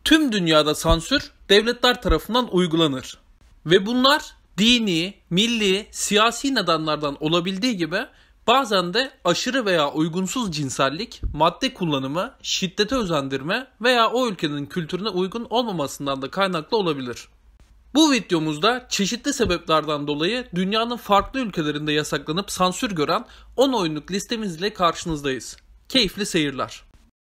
Tüm dünyada sansür devletler tarafından uygulanır. Ve bunlar dini, milli, siyasi nedenlerden olabildiği gibi bazen de aşırı veya uygunsuz cinsellik, madde kullanımı, şiddete özendirme veya o ülkenin kültürüne uygun olmamasından da kaynaklı olabilir. Bu videomuzda çeşitli sebeplerden dolayı dünyanın farklı ülkelerinde yasaklanıp sansür gören 10 oyunluk listemizle karşınızdayız. Keyifli seyirler.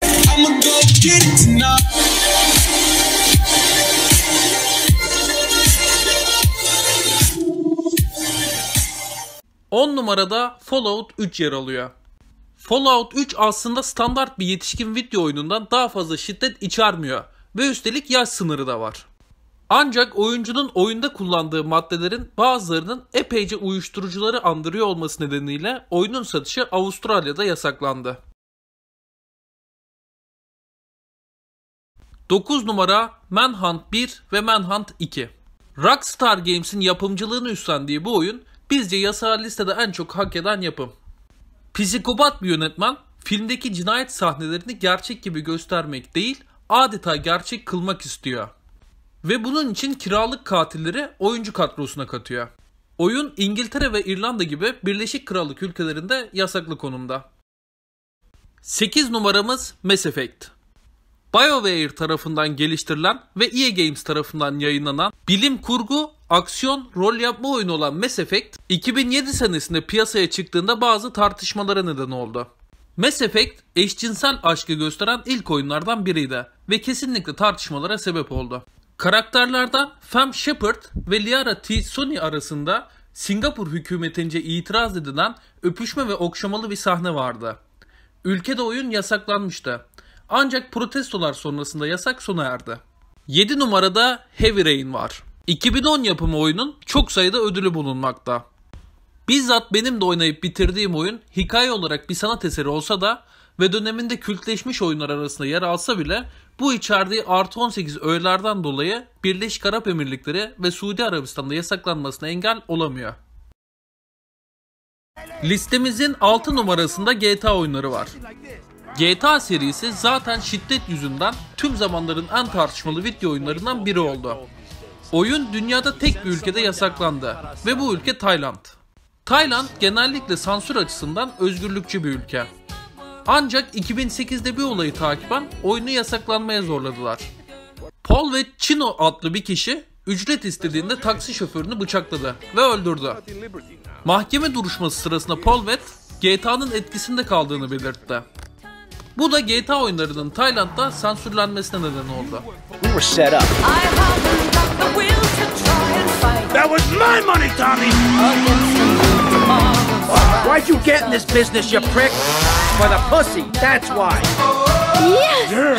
10 numarada Fallout 3 yer alıyor. Fallout 3 aslında standart bir yetişkin video oyunundan daha fazla şiddet içermiyor ve üstelik yaş sınırı da var. Ancak oyuncunun oyunda kullandığı maddelerin bazılarının epeyce uyuşturucuları andırıyor olması nedeniyle oyunun satışı Avustralya'da yasaklandı. 9 numara Manhunt 1 ve Manhunt 2. Rockstar Games'in yapımcılığını üstlendiği bu oyun bizce yasağı listede en çok hak eden yapım. Psikopat bir yönetmen filmdeki cinayet sahnelerini gerçek gibi göstermek değil, adeta gerçek kılmak istiyor. Ve bunun için kiralık katilleri oyuncu kadrosuna katıyor. Oyun İngiltere ve İrlanda gibi Birleşik Krallık ülkelerinde yasaklı konumda. 8 numaramız Mass Effect. BioWare tarafından geliştirilen ve EA Games tarafından yayınlanan bilim kurgu, aksiyon, rol yapma oyunu olan Mass Effect, 2007 senesinde piyasaya çıktığında bazı tartışmalara neden oldu. Mass Effect, eşcinsel aşkı gösteren ilk oyunlardan biriydi ve kesinlikle tartışmalara sebep oldu. Karakterlerden Fem Shepard ve Liara T. Sony arasında Singapur hükümetince itiraz edilen öpüşme ve okşamalı bir sahne vardı. Ülkede oyun yasaklanmıştı. Ancak protestolar sonrasında yasak sona erdi. 7 numarada Heavy Rain var. 2010 yapımı oyunun çok sayıda ödülü bulunmakta. Bizzat benim de oynayıp bitirdiğim oyun hikaye olarak bir sanat eseri olsa da ve döneminde kültleşmiş oyunlar arasında yer alsa bile bu içerdiği artı 18 öğelerden dolayı Birleşik Arap Emirlikleri ve Suudi Arabistan'da yasaklanmasına engel olamıyor. Listemizin 6 numarasında GTA oyunları var. GTA serisi zaten şiddet yüzünden tüm zamanların en tartışmalı video oyunlarından biri oldu. Oyun dünyada tek bir ülkede yasaklandı ve bu ülke Tayland. Tayland genellikle sansür açısından özgürlükçü bir ülke. Ancak 2008'de bir olayı takiben oyunu yasaklanmaya zorladılar. Paul ve Chino adlı bir kişi ücret istediğinde taksi şoförünü bıçakladı ve öldürdü. Mahkeme duruşması sırasında Paul GTA'nın etkisinde kaldığını belirtti. Bu da GTA oyunlarının Tayland'da sansürlenmesine neden oldu. We were set up. That was my money, Tommy! Why'd you get in this business, you prick? For the pussy, that's why. Yes! Yeah.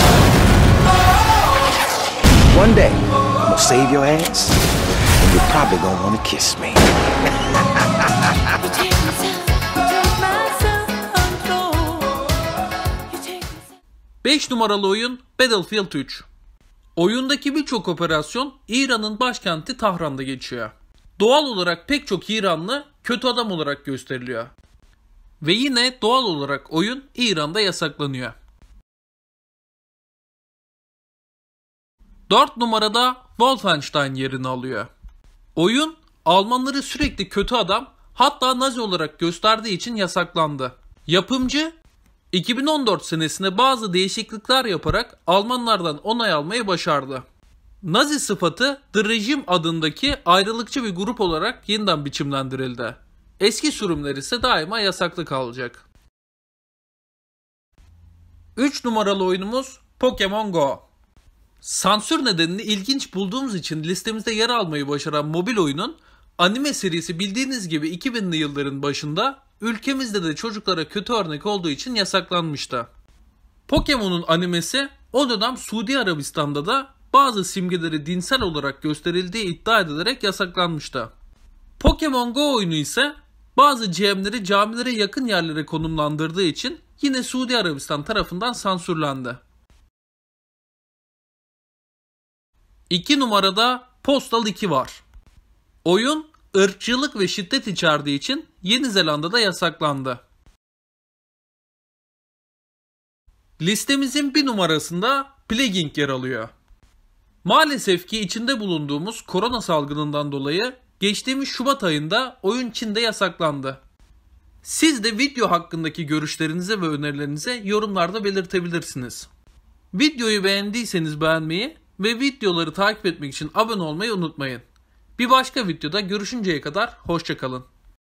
One day, I'm gonna save your ass, and you're probably gonna wanna kiss me. 5 numaralı oyun Battlefield 3. Oyundaki birçok operasyon İran'ın başkenti Tahran'da geçiyor. Doğal olarak pek çok İranlı kötü adam olarak gösteriliyor. Ve yine doğal olarak oyun İran'da yasaklanıyor. 4 numarada Wolfenstein yerini alıyor. Oyun Almanları sürekli kötü adam, hatta Nazi olarak gösterdiği için yasaklandı. Yapımcı 2014 senesinde bazı değişiklikler yaparak Almanlardan onay almayı başardı. Nazi sıfatı The Regime adındaki ayrılıkçı bir grup olarak yeniden biçimlendirildi. Eski sürümler ise daima yasaklı kalacak. 3 numaralı oyunumuz Pokemon Go. Sansür nedenini ilginç bulduğumuz için listemizde yer almayı başaran mobil oyunun anime serisi bildiğiniz gibi 2000'li yılların başında ülkemizde de çocuklara kötü örnek olduğu için yasaklanmıştı. Pokemon'un animesi o dönem Suudi Arabistan'da da bazı simgeleri dinsel olarak gösterildiği iddia edilerek yasaklanmıştı. Pokemon Go oyunu ise bazı GM'leri camilere yakın yerlere konumlandırdığı için yine Suudi Arabistan tarafından sansürlendi. 2 numarada Postal 2 var. Oyun ırkçılık ve şiddet içerdiği için Yeni Zelanda'da yasaklandı. Listemizin bir numarasında Plague Inc. yer alıyor. Maalesef ki içinde bulunduğumuz korona salgınından dolayı geçtiğimiz Şubat ayında oyun Çin'de yasaklandı. Siz de video hakkındaki görüşlerinizi ve önerilerinizi yorumlarda belirtebilirsiniz. Videoyu beğendiyseniz beğenmeyi ve videoları takip etmek için abone olmayı unutmayın. Bir başka videoda görüşünceye kadar hoşça kalın.